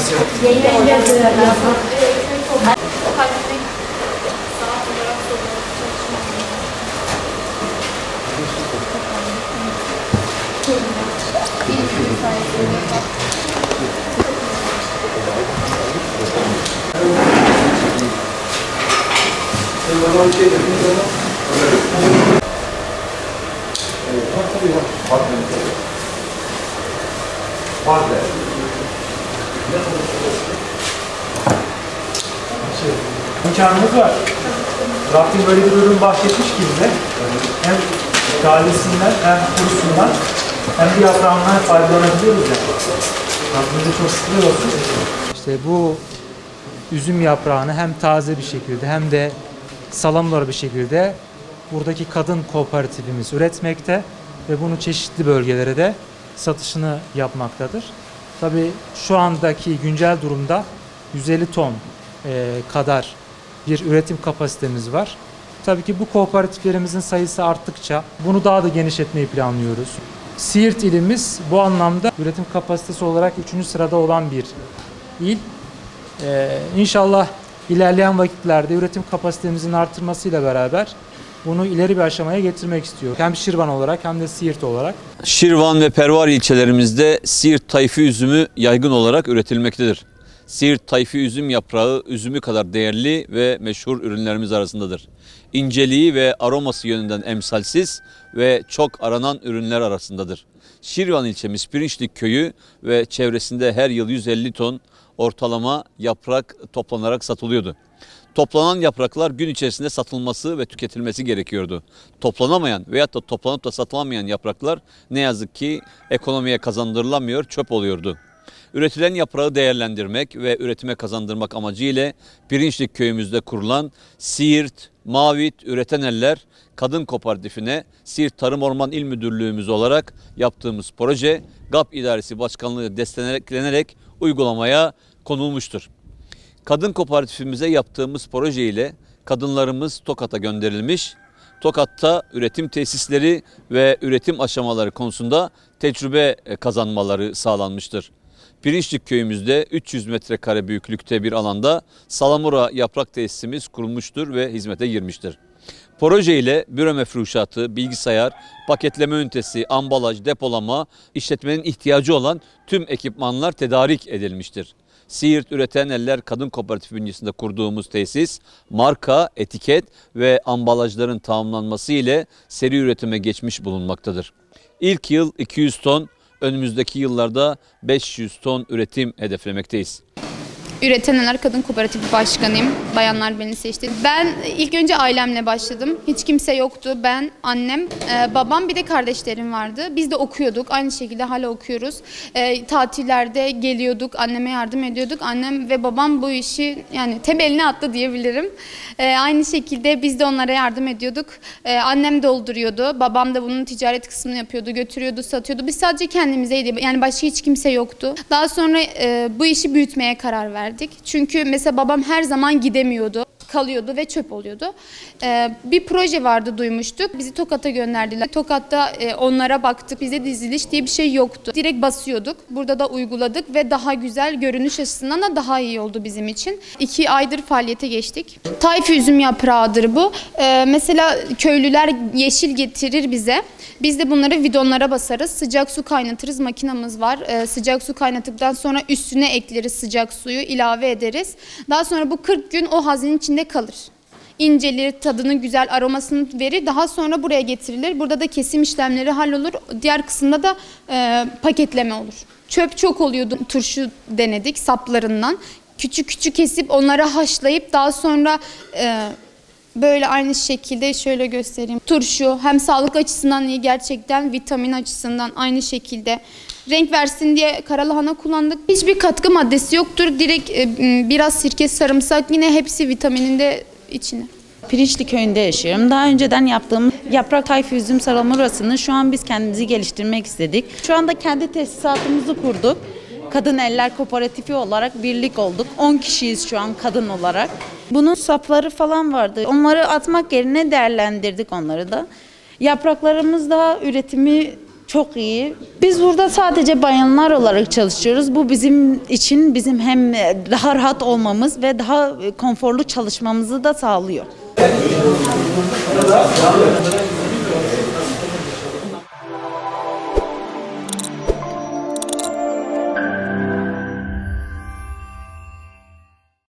İmkanımız var. Rabbim böyle bir ürün bahşetmiş ki bize. Hem galesinden hem kurusundan hem bir yaprağından faydalanabiliyoruz yani. Rabbimize çok şükürler olsun. İşte bu üzüm yaprağını hem taze bir şekilde hem de salamura bir şekilde buradaki kadın kooperatifimiz üretmekte ve bunu çeşitli bölgelere de satışını yapmaktadır. Tabii şu andaki güncel durumda 150 ton kadar bir üretim kapasitemiz var. Tabii ki bu kooperatiflerimizin sayısı arttıkça bunu daha da genişletmeyi planlıyoruz. Siirt ilimiz bu anlamda üretim kapasitesi olarak 3. sırada olan bir il. İnşallah ilerleyen vakitlerde üretim kapasitemizin artırmasıyla beraber bunu ileri bir aşamaya getirmek istiyor. Hem Şirvan olarak hem de Siirt olarak. Şirvan ve Pervar ilçelerimizde Siirt tayfi üzümü yaygın olarak üretilmektedir. Siirt tayfi üzüm yaprağı üzümü kadar değerli ve meşhur ürünlerimiz arasındadır. İnceliği ve aroması yönünden emsalsiz ve çok aranan ürünler arasındadır. Şirvan ilçemiz Pirinçlik köyü ve çevresinde her yıl 150 ton ortalama yaprak toplanarak satılıyordu. Toplanan yapraklar gün içerisinde satılması ve tüketilmesi gerekiyordu. Toplanamayan veyahut da toplanıp da satılamayan yapraklar ne yazık ki ekonomiye kazandırılamıyor, çöp oluyordu. Üretilen yaprağı değerlendirmek ve üretime kazandırmak amacıyla Pirinçlik köyümüzde kurulan Siirt Mavit Üreten Eller Kadın Kooperatifine Siirt Tarım Orman İl Müdürlüğümüz olarak yaptığımız proje GAP İdaresi Başkanlığı desteklenerek uygulamaya konulmuştur. Kadın kooperatifimize yaptığımız proje ile kadınlarımız Tokat'a gönderilmiş. Tokat'ta üretim tesisleri ve üretim aşamaları konusunda tecrübe kazanmaları sağlanmıştır. Pirinçlik köyümüzde 300 metrekare büyüklükte bir alanda salamura yaprak tesisimiz kurulmuştur ve hizmete girmiştir. Proje ile büro mefruşatı, bilgisayar, paketleme ünitesi, ambalaj, depolama, işletmenin ihtiyacı olan tüm ekipmanlar tedarik edilmiştir. Siirt Üreten Eller Kadın Kooperatif bünyesinde kurduğumuz tesis, marka, etiket ve ambalajların tamamlanması ile seri üretime geçmiş bulunmaktadır. İlk yıl 200 ton, önümüzdeki yıllarda 500 ton üretim hedeflemekteyiz. Üreten Eller Kadın Kooperatifi Başkanıyım. Bayanlar beni seçti. Ben ilk önce ailemle başladım. Hiç kimse yoktu. Ben, annem, babam, bir de kardeşlerim vardı. Biz de okuyorduk. Aynı şekilde hala okuyoruz. Tatillerde geliyorduk. Anneme yardım ediyorduk. Annem ve babam bu işi yani temeline attı diyebilirim. Aynı şekilde biz de onlara yardım ediyorduk. Annem dolduruyordu. Babam da bunun ticaret kısmını yapıyordu. Götürüyordu, satıyordu. Biz sadece kendimizeydik. Yani başka hiç kimse yoktu. Daha sonra bu işi büyütmeye karar verdik. Çünkü mesela babam her zaman gidemiyordu, kalıyordu ve çöp oluyordu. Bir proje vardı, duymuştuk. Bizi Tokat'a gönderdiler. Tokat'ta onlara baktık. Bizde diziliş diye bir şey yoktu. Direkt basıyorduk. Burada da uyguladık ve daha güzel, görünüş açısından da daha iyi oldu bizim için. 2 aydır faaliyete geçtik. Tayfi üzüm yaprağıdır bu. Mesela köylüler yeşil getirir bize. Biz de bunları bidonlara basarız. Sıcak su kaynatırız. Makinamız var. Sıcak su kaynattıktan sonra üstüne ekleriz sıcak suyu, ilave ederiz. Daha sonra bu 40 gün o haznenin içinde kalır. İncelir, tadını güzel, aromasını verir. Daha sonra buraya getirilir. Burada da kesim işlemleri hallolur. Diğer kısımda da paketleme olur. Çöp çok oluyordu. Turşu denedik saplarından. Küçük küçük kesip onları haşlayıp daha sonra böyle aynı şekilde şöyle göstereyim. Turşu hem sağlık açısından iyi, gerçekten vitamin açısından aynı şekilde. Renk versin diye karalahana kullandık. Hiçbir katkı maddesi yoktur. Direkt biraz sirke, sarımsak, yine hepsi vitamininde içine. Pirinçli köyünde yaşıyorum. Daha önceden yaptığım yaprak tayfi üzüm salamurasını şu an biz kendimizi geliştirmek istedik. Şu anda kendi tesisatımızı kurduk. Kadın Eller Kooperatifi olarak birlik olduk. 10 kişiyiz şu an kadın olarak. Bunun sapları falan vardı. Onları atmak yerine değerlendirdik onları da. Yapraklarımız da üretimi Çok iyi. Biz burada sadece bayanlar olarak çalışıyoruz. Bu bizim için hem daha rahat olmamız ve daha konforlu çalışmamızı da sağlıyor.